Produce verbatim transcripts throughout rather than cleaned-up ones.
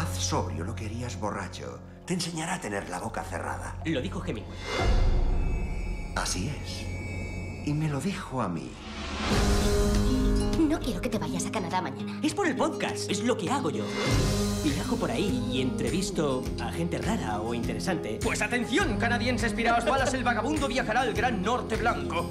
Haz sobrio lo que harías borracho. Te enseñará a tener la boca cerrada. Lo dijo Hemingway. Así es. Y me lo dijo a mí. No quiero que te vayas a Canadá mañana. Es por el podcast. Es lo que hago yo. Viajo por ahí y entrevisto a gente rara o interesante. Pues atención, canadienses piraos balas, el vagabundo viajará al Gran Norte Blanco.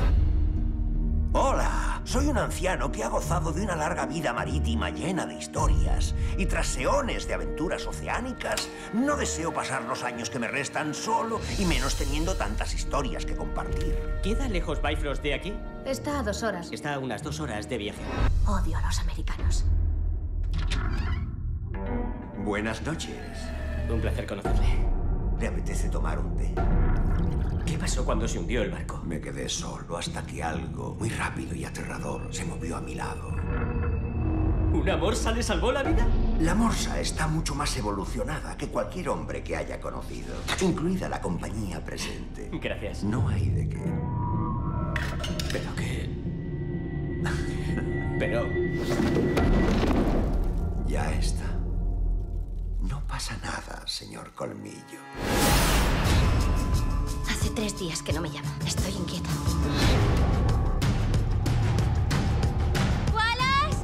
Hola, soy un anciano que ha gozado de una larga vida marítima llena de historias. Y tras eones de aventuras oceánicas, no deseo pasar los años que me restan solo y menos teniendo tantas historias que compartir. ¿Queda lejos Bifrost de aquí? Está a dos horas. Está a unas dos horas de viaje. Odio a los americanos. Buenas noches. Un placer conocerle. ¿Le apetece tomar un té? ¿Qué pasó cuando se hundió el barco? Me quedé solo hasta que algo muy rápido y aterrador se movió a mi lado. ¿Una morsa le salvó la vida? La morsa está mucho más evolucionada que cualquier hombre que haya conocido, incluida la compañía presente. Gracias. No hay de qué. ¿Pero qué? Pero... Ya está. No pasa nada, señor Colmillo. Hace tres días que no me llama. Estoy inquieta. ¡Wallace!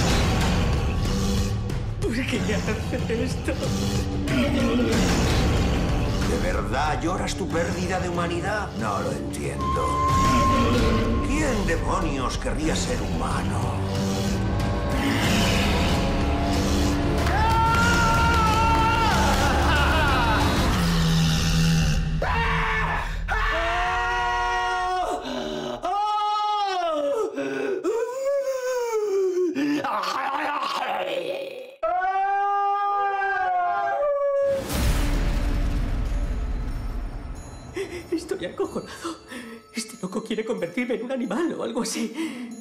¿Por qué hace esto? ¿De verdad lloras tu pérdida de humanidad? No lo entiendo. ¿Quién demonios querría ser humano? Estoy acojonado. Este loco quiere convertirme en un animal o algo así.